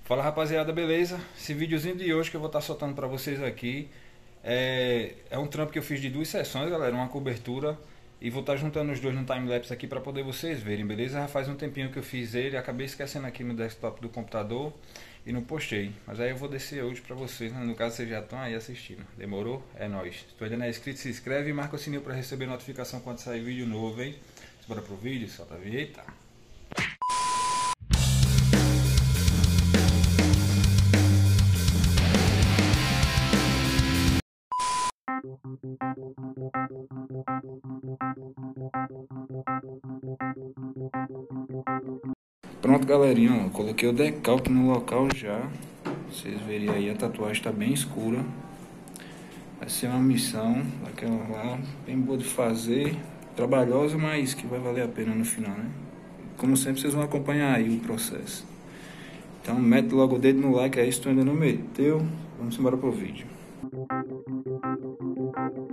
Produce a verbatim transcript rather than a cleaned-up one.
Fala rapaziada, beleza? Esse videozinho de hoje que eu vou estar soltando pra vocês aqui é, é um trampo que eu fiz de duas sessões, galera, uma cobertura. E vou estar juntando os dois no timelapse aqui pra poder vocês verem, beleza? Já faz um tempinho que eu fiz ele, acabei esquecendo aqui no desktop do computador e não postei. Mas aí eu vou descer hoje pra vocês, né? No caso vocês já estão aí assistindo. Demorou? É nóis. Se tu ainda não é inscrito, se inscreve e marca o sininho pra receber notificação quando sair vídeo novo, hein? Bora pro vídeo, solta a vinheta. Pronto, galerinha, ó, coloquei o decalque no local já. Vocês verem aí, a tatuagem está bem escura. Vai ser uma missão daquela lá, bem boa de fazer, trabalhosa, mas que vai valer a pena no final, né? Como sempre, vocês vão acompanhar aí o processo. Então mete logo o dedo no like aí se tu ainda não meteu. Vamos embora pro vídeo.